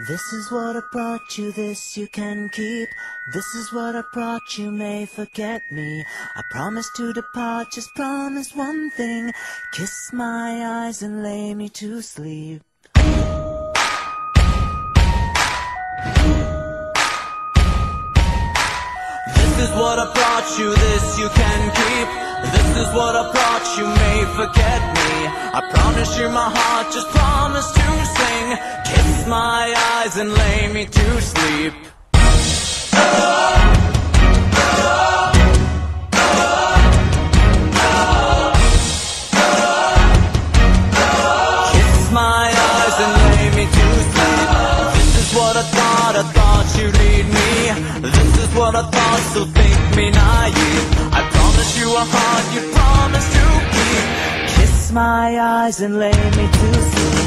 This is what I brought you, this you can keep. This is what I brought you, may forget me. I promise to depart, just promise one thing. Kiss my eyes and lay me to sleep. This is what I brought you, this you can keep. This is what I brought you, may forget me. I promise you my heart, just promise to sing. Kiss my eyes and lay me to sleep. Kiss my eyes and lay me to sleep. This is what I thought you'd lead me. This is what I thought, so think me naive. I promise you a heart you promise to keep. Kiss my eyes and lay me to sleep.